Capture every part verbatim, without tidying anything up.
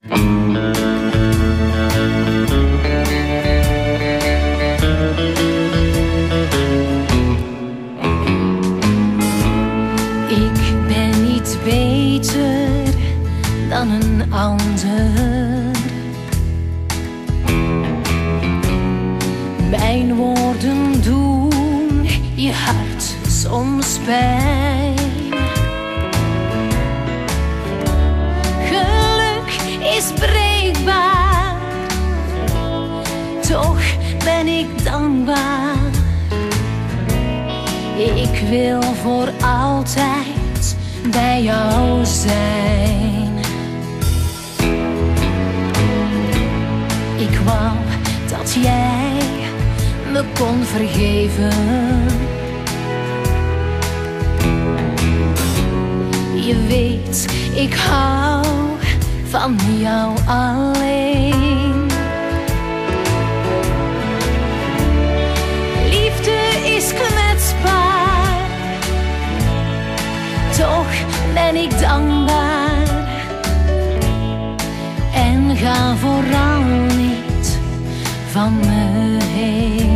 Ik ben niet beter dan een ander. Mijn woorden doen je hart soms pijn. Geluk is breekbaar, toch ben ik dankbaar. Ik wil voor altijd bij jou zijn. Ik wou dat jij me kon vergeven. Je weet, ik hou van jou alleen. Liefde is kwetsbaar, toch ben ik dankbaar. En ga vooral niet van me heen.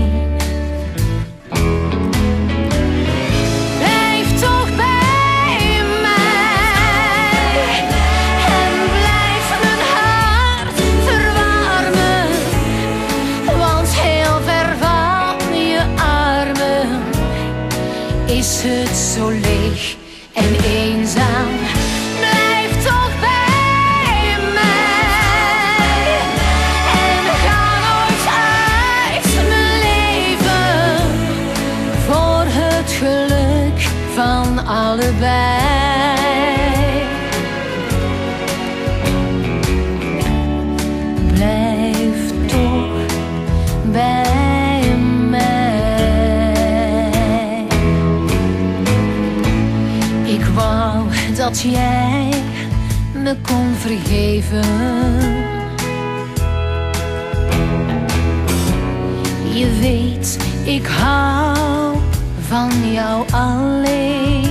Blijf toch bij mij en blijf mijn hart verwarmen, want heel ver van je armen is het zo leeg en eenzaam. Blijf toch bij mij en ga nooit uit mijn leven voor het geluk van allebei. Blijf toch bij mij. Ik wou dat jij me kon vergeven. Je weet, ik hou van jou alleen.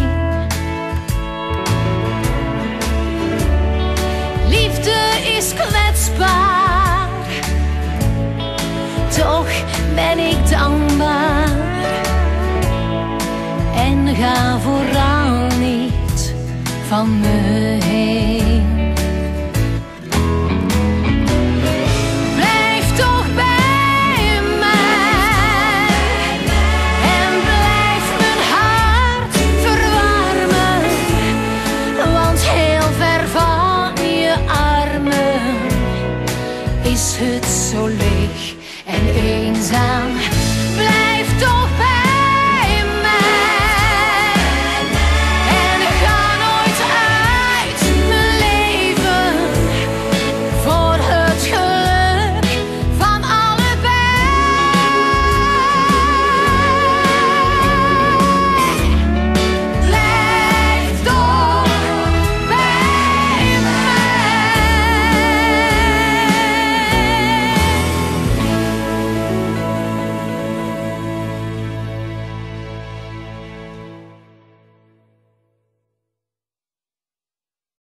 Liefde is kwetsbaar, toch ben ik dankbaar. En ga vooral niet van me heen.